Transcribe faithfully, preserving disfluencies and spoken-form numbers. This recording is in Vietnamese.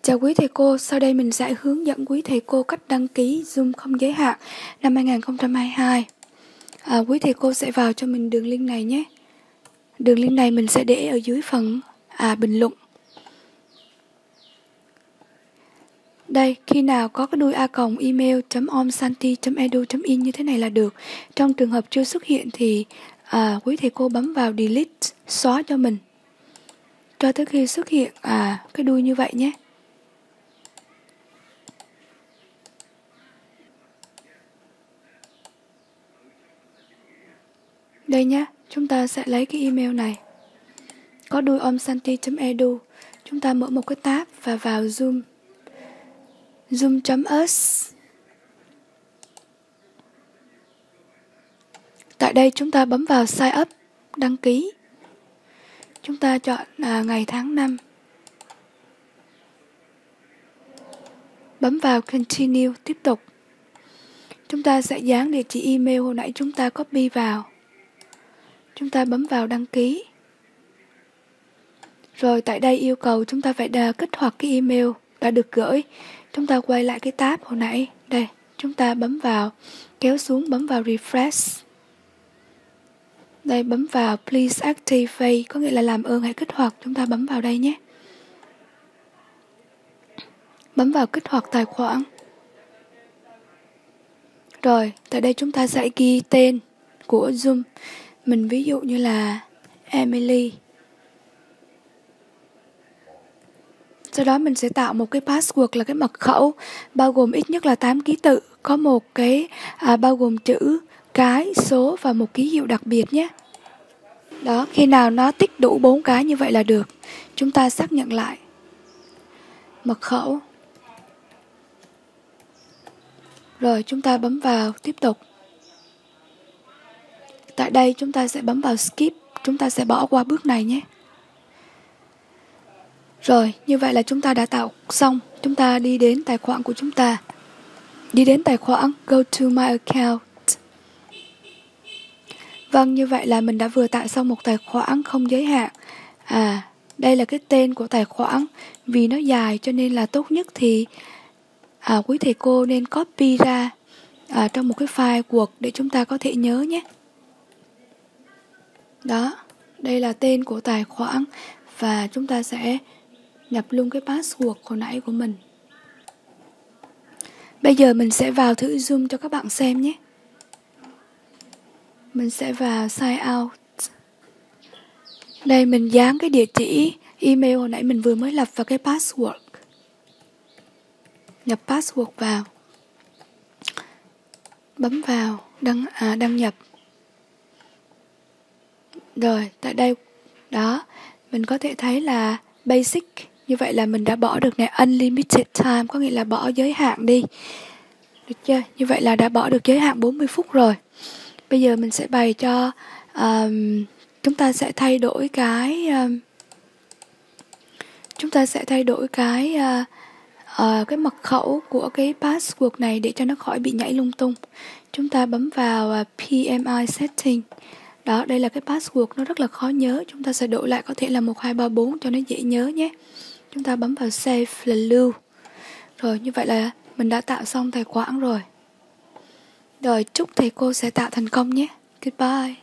Chào quý thầy cô, sau đây mình sẽ hướng dẫn quý thầy cô cách đăng ký Zoom không giới hạn năm hai nghìn không trăm hai mươi hai. À, quý thầy cô sẽ vào cho mình đường link này nhé. Đường link này mình sẽ để ở dưới phần à, bình luận. Đây, khi nào có cái đuôi a còng email chấm omsanti chấm edu chấm in như thế này là được. Trong trường hợp chưa xuất hiện thì à, quý thầy cô bấm vào delete, xóa cho mình. Cho tới khi xuất hiện à, cái đuôi như vậy nhé. Đây nhé, chúng ta sẽ lấy cái email này. Có đuôi omsanti chấm edu. Chúng ta mở một cái tab và vào Zoom. Zoom.us. Tại đây chúng ta bấm vào sign up, đăng ký. Chúng ta chọn à, ngày tháng năm. Bấm vào continue, tiếp tục. Chúng ta sẽ dán địa chỉ email hồi nãy chúng ta copy vào. Chúng ta bấm vào đăng ký. Rồi tại đây yêu cầu chúng ta phải đà kích hoạt cái email đã được gửi. Chúng ta quay lại cái tab hồi nãy. Đây, chúng ta bấm vào, kéo xuống bấm vào refresh. Đây, bấm vào please activate, có nghĩa là làm ơn hãy kích hoạt. Chúng ta bấm vào đây nhé. Bấm vào kích hoạt tài khoản. Rồi, tại đây chúng ta sẽ ghi tên của Zoom. Mình ví dụ như là Emily. Sau đó mình sẽ tạo một cái password là cái mật khẩu bao gồm ít nhất là tám ký tự, có một cái à, bao gồm chữ, cái, số và một ký hiệu đặc biệt nhé. Đó, khi nào nó tích đủ bốn cái như vậy là được. Chúng ta xác nhận lại. Mật khẩu. Rồi chúng ta bấm vào tiếp tục. Tại đây chúng ta sẽ bấm vào skip, chúng ta sẽ bỏ qua bước này nhé. Rồi, như vậy là chúng ta đã tạo xong. Chúng ta đi đến tài khoản của chúng ta. Đi đến tài khoản, go to my account. Vâng, như vậy là mình đã vừa tạo xong một tài khoản không giới hạn. À, đây là cái tên của tài khoản. Vì nó dài cho nên là tốt nhất thì à, quý thầy cô nên copy ra à, trong một cái file Word để chúng ta có thể nhớ nhé. Đó, đây là tên của tài khoản và chúng ta sẽ nhập luôn cái password hồi nãy của mình. Bây giờ mình sẽ vào thử Zoom cho các bạn xem nhé. Mình sẽ vào sign out. Đây mình dán cái địa chỉ email hồi nãy mình vừa mới lập vào cái password. Nhập password vào. Bấm vào đăng à, đăng nhập. Rồi, tại đây đó, mình có thể thấy là basic. Như vậy là mình đã bỏ được này unlimited time, có nghĩa là bỏ giới hạn đi. Được chưa? Như vậy là đã bỏ được giới hạn bốn mươi phút rồi. Bây giờ mình sẽ bày cho um, chúng ta sẽ thay đổi cái um, chúng ta sẽ thay đổi cái uh, uh, cái mật khẩu của cái password này để cho nó khỏi bị nhảy lung tung. Chúng ta bấm vào uh, pê em i setting. Đó, đây là cái password nó rất là khó nhớ. Chúng ta sẽ đổi lại có thể là một hai ba bốn cho nó dễ nhớ nhé. Chúng ta bấm vào save là lưu. Rồi, như vậy là mình đã tạo xong tài khoản rồi. Rồi, chúc thầy cô sẽ tạo thành công nhé. Goodbye.